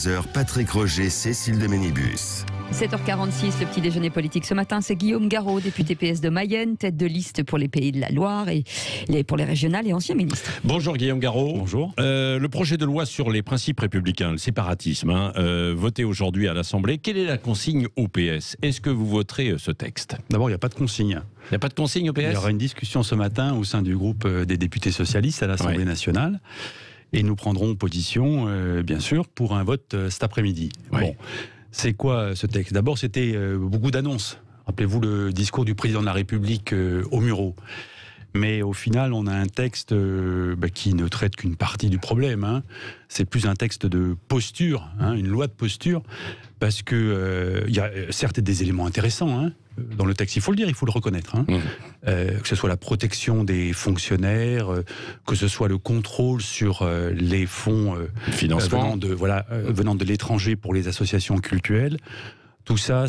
11h, Patrick Roger, Cécile de Ménibus. 7h46, le petit déjeuner politique ce matin, c'est Guillaume Garot, député PS de Mayenne, tête de liste pour les Pays de la Loire et pour les régionales et ancien ministre. Bonjour Guillaume Garot. Bonjour. Le projet de loi sur les principes républicains, le séparatisme, voté aujourd'hui à l'Assemblée, quelle est la consigne au PS? Est-ce que vous voterez ce texte? D'abord, il n'y a pas de consigne. Il n'y a pas de consigne au PS? Il y aura une discussion ce matin au sein du groupe des députés socialistes à l'Assemblée nationale. Et nous prendrons position, bien sûr, pour un vote cet après-midi. Oui. Bon. C'est quoi ce texte? D'abord, c'était beaucoup d'annonces. Rappelez-vous le discours du président de la République au Murau. Mais au final, on a un texte qui ne traite qu'une partie du problème. C'est plus un texte de posture, une loi de posture, parce que il y a certes des éléments intéressants dans le texte, il faut le dire, il faut le reconnaître. Que ce soit la protection des fonctionnaires, que ce soit le contrôle sur les fonds financement venant de l'étranger pour les associations cultuelles. Tout ça,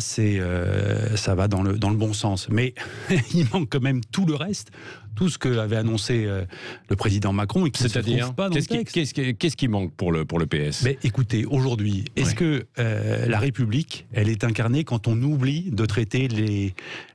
ça va dans le bon sens. Mais il manque quand même tout le reste, tout ce que avait annoncé le président Macron et qui ne se trouve pas dans le texte. Qu'est-ce qui manque pour le PS? Mais écoutez, aujourd'hui, est-ce que la République, elle est incarnée quand on oublie de traiter l'éducation ?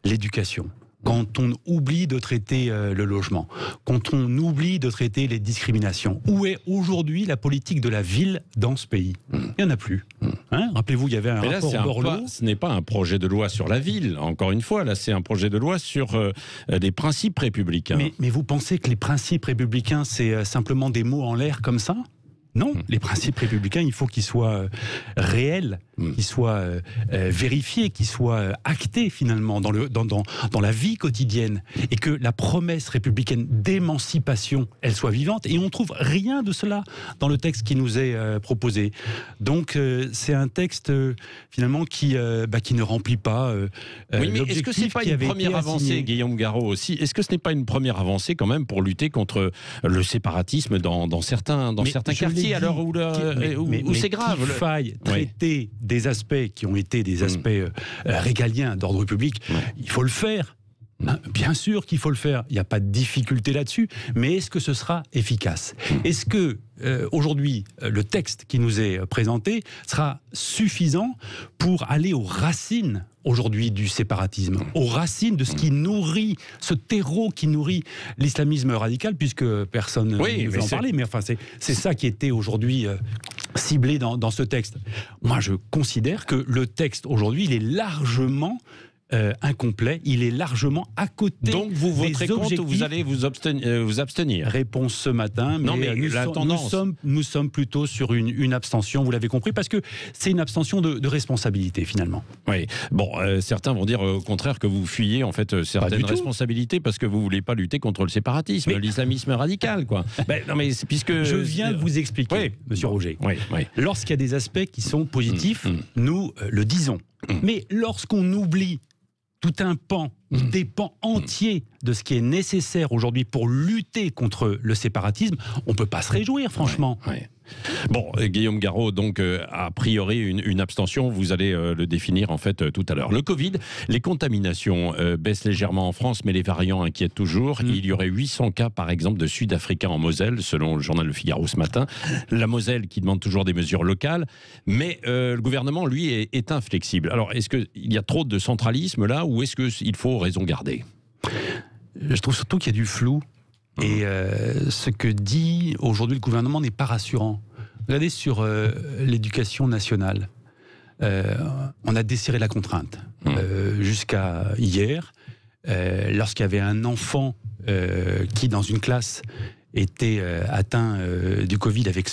Quand on oublie de traiter le logement, quand on oublie de traiter les discriminations? Où est aujourd'hui la politique de la ville dans ce pays? Il n'y en a plus. Rappelez-vous, il y avait un rapport Borloo. Ce n'est pas un projet de loi sur la ville, encore une fois, là c'est un projet de loi sur les principes républicains. Mais vous pensez que les principes républicains, c'est simplement des mots en l'air comme ça ? Non, les principes républicains, il faut qu'ils soient réels, qu'ils soient vérifiés, qu'ils soient actés finalement dans la vie quotidienne, et que la promesse républicaine d'émancipation, elle soit vivante. Et on trouve rien de cela dans le texte qui nous est proposé. Donc c'est un texte finalement qui ne remplit pas. Oui, mais est-ce que c'est pas une première avancée, Guillaume Garot aussi? Est-ce que ce n'est pas une première avancée quand même pour lutter contre le séparatisme dans certains quartiers? À l'heure où c'est grave. Qu'il faille traiter des aspects qui ont été des aspects régaliens d'ordre public, il faut le faire. Bien sûr qu'il faut le faire, il n'y a pas de difficulté là-dessus, mais est-ce que ce sera efficace? Est-ce que aujourd'hui, le texte qui nous est présenté sera suffisant pour aller aux racines aujourd'hui du séparatisme, aux racines de ce qui nourrit, ce terreau qui nourrit l'islamisme radical, puisque personne ne veut en parler, mais enfin c'est ça qui était aujourd'hui ciblé dans ce texte. Moi je considère que le texte aujourd'hui, il est largement incomplet, il est largement à côté. Donc vous voterez contre ou vous allez vous abstenir? Réponse ce matin, mais nous sommes plutôt sur une abstention, vous l'avez compris, parce que c'est une abstention de responsabilité finalement. Oui, bon, certains vont dire au contraire que vous fuyez en fait certaines responsabilités parce que vous ne voulez pas lutter contre le séparatisme, l'islamisme radical, quoi. Non, mais puisque je viens de vous expliquer, Monsieur Roger, lorsqu'il y a des aspects qui sont positifs, nous le disons. Mais lorsqu'on oublie tout un pan, des pans entiers de ce qui est nécessaire aujourd'hui pour lutter contre le séparatisme, on ne peut pas se réjouir, franchement. Bon, Guillaume Garot, donc a priori une abstention, vous allez le définir en fait tout à l'heure. Le Covid, les contaminations baissent légèrement en France, mais les variants inquiètent toujours. Il y aurait 800 cas par exemple de Sud-Africains en Moselle, selon le journal Le Figaro ce matin. La Moselle qui demande toujours des mesures locales, mais le gouvernement, lui, est inflexible. Alors, est-ce qu'il y a trop de centralisme là, ou est-ce qu'il faut raison garder? Je trouve surtout qu'il y a du flou. Et ce que dit aujourd'hui le gouvernement n'est pas rassurant. Regardez sur l'éducation nationale. On a desserré la contrainte. Jusqu'à hier, lorsqu'il y avait un enfant qui, dans une classe, était atteint du Covid avec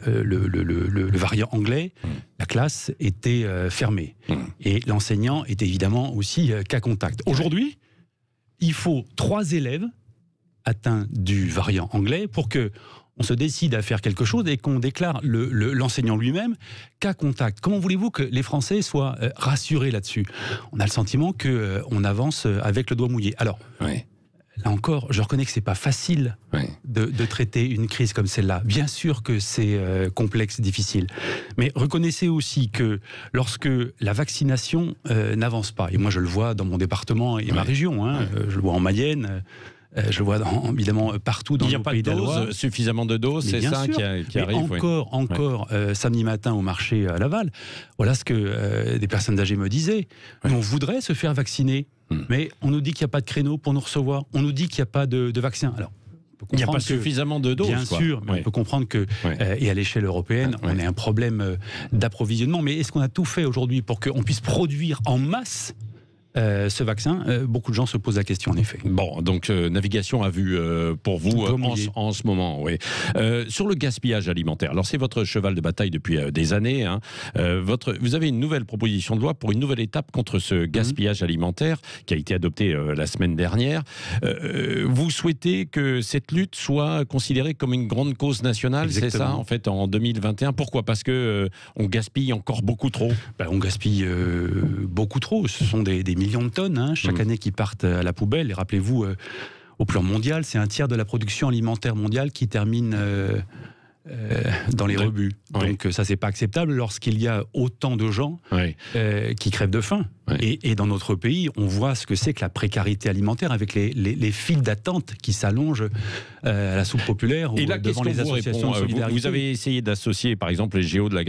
le variant anglais, la classe était fermée. Et l'enseignant était évidemment aussi cas contact. Aujourd'hui, il faut 3 élèves atteint du variant anglais pour que on se décide à faire quelque chose et qu'on déclare l'enseignant lui-même cas contact. Comment voulez-vous que les Français soient rassurés là-dessus? On a le sentiment qu'on avance avec le doigt mouillé. Alors, là encore, je reconnais que c'est pas facile de traiter une crise comme celle-là. Bien sûr que c'est complexe, difficile. Mais reconnaissez aussi que lorsque la vaccination n'avance pas, et moi je le vois dans mon département et ma région, je le vois en Mayenne, Je le vois évidemment partout dans le pays de la Loire. Il n'y a pas de dose, suffisamment de doses, c'est ça qui arrive. Encore samedi matin au marché à Laval, voilà ce que des personnes âgées me disaient. Ouais. On voudrait se faire vacciner, mais on nous dit qu'il n'y a pas de créneau pour nous recevoir. On nous dit qu'il n'y a pas de vaccin. Alors, il n'y a pas suffisamment de doses. Bien sûr, mais on peut comprendre que, et à l'échelle européenne, on a un problème d'approvisionnement. Mais est-ce qu'on a tout fait aujourd'hui pour qu'on puisse produire en masse ce vaccin? Beaucoup de gens se posent la question, en effet. Bon, donc navigation à vue pour vous en ce moment. Oui. Sur le gaspillage alimentaire, alors c'est votre cheval de bataille depuis des années. Hein. Vous avez une nouvelle proposition de loi pour une nouvelle étape contre ce gaspillage alimentaire qui a été adoptée la semaine dernière. Vous souhaitez que cette lutte soit considérée comme une grande cause nationale, c'est ça, en fait, en 2021? Pourquoi? Parce que on gaspille encore beaucoup trop. On gaspille beaucoup trop. Ce sont des millions de tonnes chaque année qui partent à la poubelle. Et rappelez-vous, au plan mondial, c'est un tiers de la production alimentaire mondiale qui termine dans les rebuts. Donc ça, c'est pas acceptable lorsqu'il y a autant de gens qui crèvent de faim. Et dans notre pays, on voit ce que c'est que la précarité alimentaire avec les files d'attente qui s'allongent à la soupe populaire ou devant les associations de solidarité. Vous avez essayé d'associer, par exemple, les géants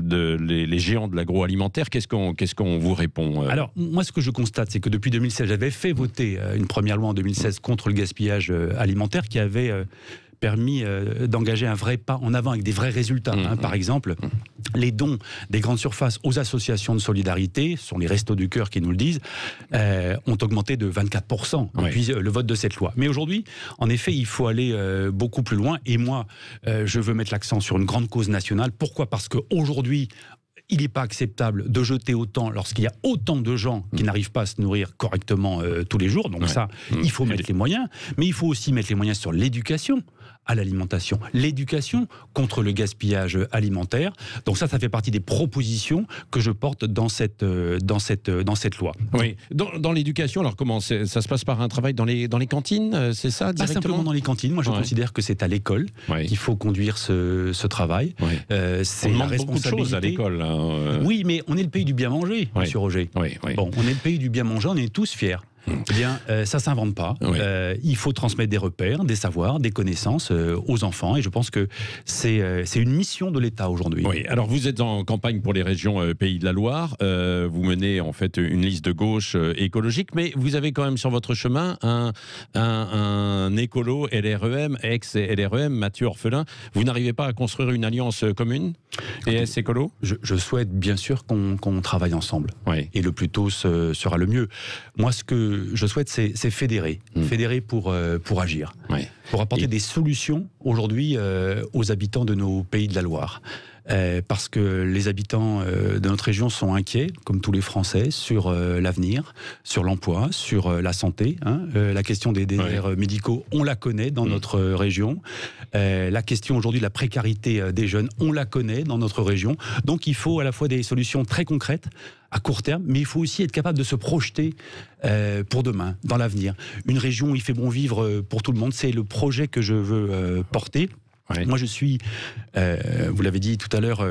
de l'agroalimentaire. Qu'est-ce qu'on vous répond? Alors, moi, ce que je constate, c'est que depuis 2016, j'avais fait voter une première loi en 2016 contre le gaspillage alimentaire qui avait permis d'engager un vrai pas en avant avec des vrais résultats. Par exemple, les dons des grandes surfaces aux associations de solidarité, ce sont les Restos du Cœur qui nous le disent, ont augmenté de 24% depuis le vote de cette loi. Mais aujourd'hui, en effet, il faut aller beaucoup plus loin. Et moi, je veux mettre l'accent sur une grande cause nationale. Pourquoi? Parce qu'aujourd'hui, il n'est pas acceptable de jeter autant lorsqu'il y a autant de gens qui n'arrivent pas à se nourrir correctement tous les jours. Donc ça, il faut mettre les moyens. Mais il faut aussi mettre les moyens sur l'éducation à l'alimentation. L'éducation contre le gaspillage alimentaire. Donc ça fait partie des propositions que je porte dans cette loi. Oui. Dans l'éducation, alors comment ça se passe? Par un travail dans les cantines, c'est ça, directement? Pas simplement dans les cantines. Moi, je considère que c'est à l'école qu'il faut conduire ce travail. C'est on demande beaucoup de choses à l'école. Oui, mais on est le pays du bien manger, monsieur Roger. Bon, on est le pays du bien manger, on est tous fiers. Eh bien, ça ne s'invente pas. Il faut transmettre des repères, des savoirs, des connaissances aux enfants. Et je pense que c'est une mission de l'État aujourd'hui. Oui, alors vous êtes en campagne pour les régions Pays de la Loire. Vous menez en fait une liste de gauche écologique, mais vous avez quand même sur votre chemin un écolo LREM, ex-LREM, Mathieu Orphelin. Vous n'arrivez pas à construire une alliance commune PS écolo? Je souhaite bien sûr qu'on travaille ensemble. Et le plus tôt sera le mieux. Moi, ce que je souhaite, c'est fédérer. Fédérer pour agir. Pour apporter des solutions aujourd'hui aux habitants de nos Pays de la Loire. Parce que les habitants de notre région sont inquiets, comme tous les Français, sur l'avenir, sur l'emploi, sur la santé. La question des déserts médicaux, on la connaît dans notre région. La question aujourd'hui de la précarité des jeunes, on la connaît dans notre région. Donc il faut à la fois des solutions très concrètes, à court terme, mais il faut aussi être capable de se projeter pour demain, dans l'avenir. Une région où il fait bon vivre pour tout le monde, c'est le projet que je veux porter. Moi, je suis, vous l'avez dit tout à l'heure,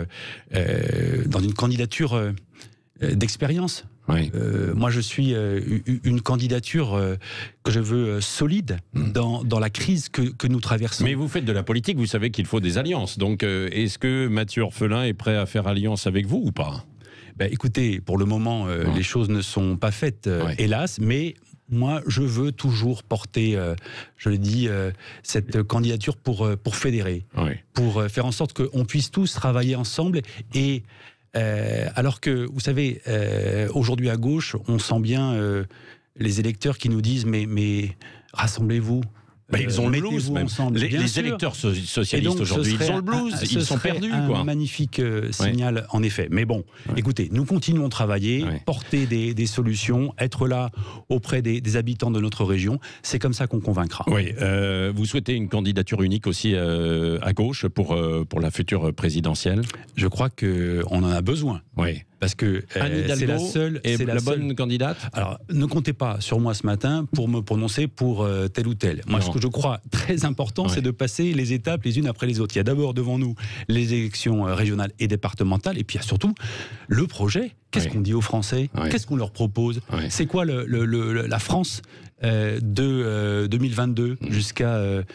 dans une candidature d'expérience. Moi, je suis une candidature que je veux solide dans la crise que nous traversons. Mais vous faites de la politique, vous savez qu'il faut des alliances. Donc, est-ce que Mathieu Orphelin est prêt à faire alliance avec vous ou pas? Écoutez, pour le moment, les choses ne sont pas faites, hélas, mais moi, je veux toujours porter, je le dis, cette candidature pour fédérer, pour faire en sorte qu'on puisse tous travailler ensemble. Et alors que, vous savez, aujourd'hui à gauche, on sent bien les électeurs qui nous disent mais rassemblez-vous. Ils ont le blues, même. Les électeurs socialistes aujourd'hui, ils ont le blues, ils sont perdus. C'est un magnifique signal, en effet. Mais bon, écoutez, nous continuons de travailler, porter des solutions, être là auprès des habitants de notre région. C'est comme ça qu'on convaincra. Vous souhaitez une candidature unique aussi à gauche pour la future présidentielle? Je crois qu'on en a besoin. Parce que c'est la seule. C'est la bonne candidate. Alors, ne comptez pas sur moi ce matin pour me prononcer pour tel ou tel. Moi, ce que je crois très important, c'est de passer les étapes les unes après les autres. Il y a d'abord devant nous les élections régionales et départementales, et puis il y a surtout le projet Qu'est-ce qu'on dit aux Français? Qu'est-ce qu'on leur propose? C'est quoi la France de 2022 jusqu'à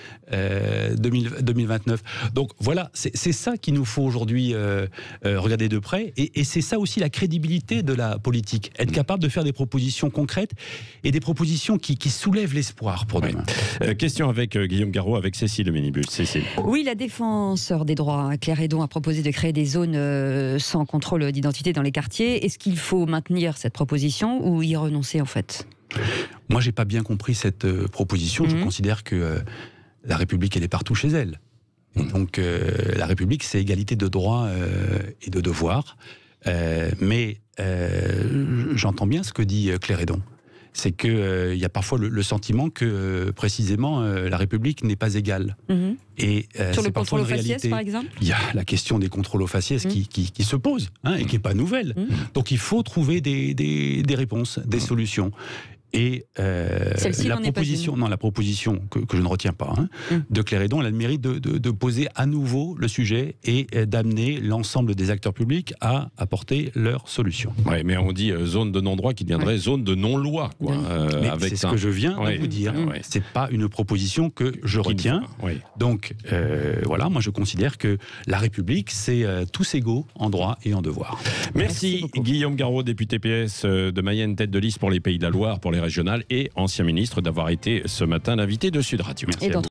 2029. Donc voilà, c'est ça qu'il nous faut aujourd'hui regarder de près, et c'est ça aussi la crédibilité de la politique, être capable de faire des propositions concrètes et des propositions qui soulèvent l'espoir pour demain. Question avec Guillaume Garot, avec Cécile Ménibus. Cécile. Oui, la défenseur des droits, Claire Hédon, a proposé de créer des zones sans contrôle d'identité dans les quartiers. Est-ce qu'il faut maintenir cette proposition ou y renoncer en fait ? Moi, j'ai pas bien compris cette proposition. Je considère que la République, elle est partout chez elle. Et donc, la République, c'est égalité de droits et de devoirs. Mais j'entends bien ce que dit Claire Hédon. C'est qu'il y a parfois le sentiment que, précisément, la République n'est pas égale. Et, sur le contrôle aux faciès, par exemple ? Il y a la question des contrôles aux faciès qui se pose, et qui n'est pas nouvelle. Donc il faut trouver des réponses, des solutions. Et la proposition que je ne retiens pas de Claire Hédon, elle a le mérite de poser à nouveau le sujet et d'amener l'ensemble des acteurs publics à apporter leurs solutions. Oui, mais on dit zone de non-droit qui deviendrait zone de non-loi. C'est ce que je viens de vous dire. C'est pas une proposition que je retiens. Donc voilà, moi je considère que la République, c'est tous égaux en droit et en devoir. Merci Guillaume Garot, député PS de Mayenne, tête de liste pour les Pays de la Loire, pour les régionales, et ancien ministre, d'avoir été ce matin l'invité de Sud Radio. Merci à vous.